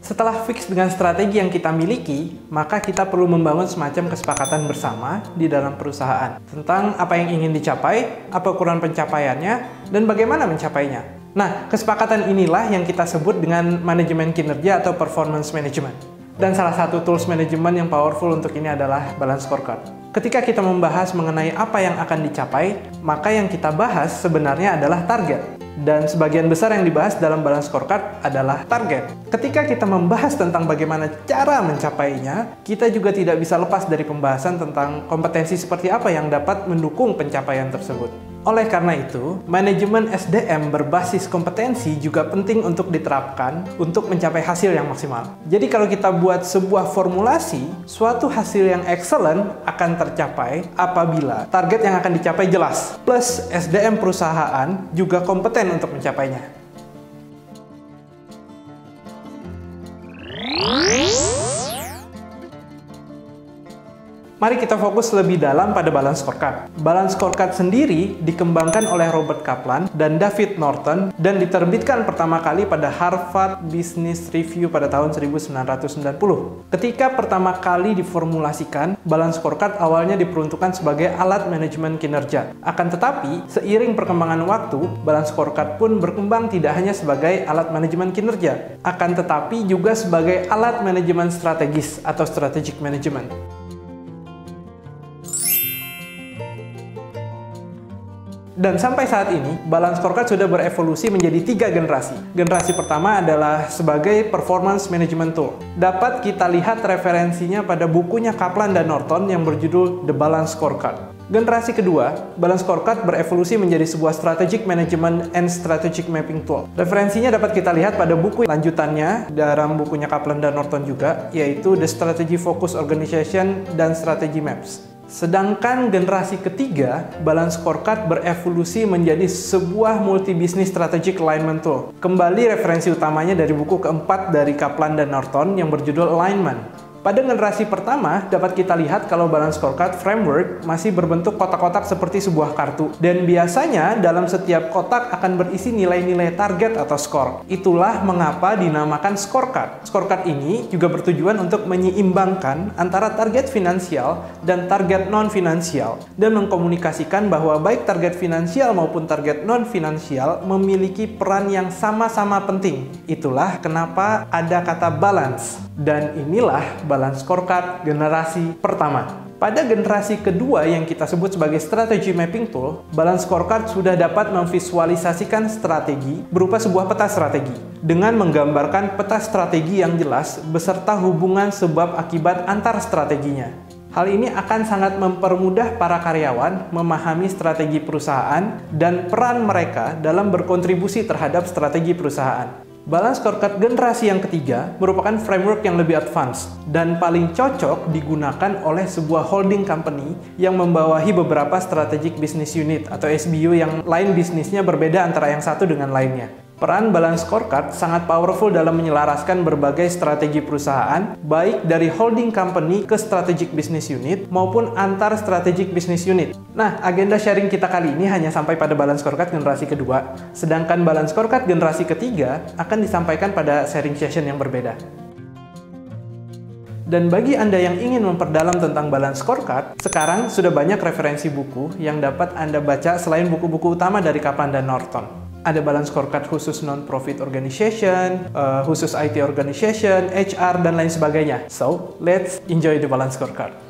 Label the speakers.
Speaker 1: Setelah fix dengan strategi yang kita miliki, maka kita perlu membangun semacam kesepakatan bersama di dalam perusahaan tentang apa yang ingin dicapai, apa ukuran pencapaiannya, dan bagaimana mencapainya. Nah, kesepakatan inilah yang kita sebut dengan manajemen kinerja atau performance management. Dan salah satu tools manajemen yang powerful untuk ini adalah balance scorecard. Ketika kita membahas mengenai apa yang akan dicapai, maka yang kita bahas sebenarnya adalah target. Dan sebagian besar yang dibahas dalam balance scorecard adalah target. Ketika kita membahas tentang bagaimana cara mencapainya, kita juga tidak bisa lepas dari pembahasan tentang kompetensi seperti apa yang dapat mendukung pencapaian tersebut. Oleh karena itu, manajemen SDM berbasis kompetensi juga penting untuk diterapkan untuk mencapai hasil yang maksimal. Jadi kalau kita buat sebuah formulasi, suatu hasil yang excellent akan tercapai apabila target yang akan dicapai jelas, plus SDM perusahaan juga kompeten untuk mencapainya. Mari kita fokus lebih dalam pada balance scorecard. Balance scorecard sendiri dikembangkan oleh Robert Kaplan dan David Norton dan diterbitkan pertama kali pada Harvard Business Review pada tahun 1990. Ketika pertama kali diformulasikan, balance scorecard awalnya diperuntukkan sebagai alat manajemen kinerja. Akan tetapi, seiring perkembangan waktu, balance scorecard pun berkembang tidak hanya sebagai alat manajemen kinerja, akan tetapi juga sebagai alat manajemen strategis atau strategic management. Dan sampai saat ini, balance scorecard sudah berevolusi menjadi 3 generasi. Generasi pertama adalah sebagai performance management tool. Dapat kita lihat referensinya pada bukunya Kaplan dan Norton yang berjudul The Balance Scorecard. Generasi kedua, balance scorecard berevolusi menjadi sebuah strategic management and strategic mapping tool. Referensinya dapat kita lihat pada buku lanjutannya dalam bukunya Kaplan dan Norton juga, yaitu The Strategy Focus Organization dan Strategy Maps. Sedangkan generasi ketiga, balance scorecard berevolusi menjadi sebuah multi-business strategic alignment tool. Kembali referensi utamanya dari buku keempat dari Kaplan dan Norton yang berjudul Alignment. Pada generasi pertama, dapat kita lihat kalau balance scorecard framework masih berbentuk kotak-kotak seperti sebuah kartu. Dan biasanya dalam setiap kotak akan berisi nilai-nilai target atau skor. Itulah mengapa dinamakan scorecard. Scorecard ini juga bertujuan untuk menyeimbangkan antara target finansial dan target non-finansial. Dan mengkomunikasikan bahwa baik target finansial maupun target non-finansial memiliki peran yang sama-sama penting. Itulah kenapa ada kata balance. Dan inilah balance scorecard generasi pertama. Pada generasi kedua yang kita sebut sebagai strategy mapping tool, balance scorecard sudah dapat memvisualisasikan strategi berupa sebuah peta strategi dengan menggambarkan peta strategi yang jelas beserta hubungan sebab akibat antar strateginya. Hal ini akan sangat mempermudah para karyawan memahami strategi perusahaan dan peran mereka dalam berkontribusi terhadap strategi perusahaan. Balance scorecard generasi yang ketiga merupakan framework yang lebih advance dan paling cocok digunakan oleh sebuah holding company yang membawahi beberapa strategic business unit atau SBU yang lain bisnisnya berbeda antara yang satu dengan lainnya. Peran balance scorecard sangat powerful dalam menyelaraskan berbagai strategi perusahaan, baik dari holding company ke strategic business unit maupun antar strategic business unit. Nah, agenda sharing kita kali ini hanya sampai pada balance scorecard generasi kedua, sedangkan balance scorecard generasi ketiga akan disampaikan pada sharing session yang berbeda. Dan bagi Anda yang ingin memperdalam tentang balance scorecard, sekarang sudah banyak referensi buku yang dapat Anda baca selain buku-buku utama dari Kaplan dan Norton. Ada balance scorecard khusus non-profit organization, khusus IT organization, HR, dan lain sebagainya. So, let's enjoy the balance scorecard.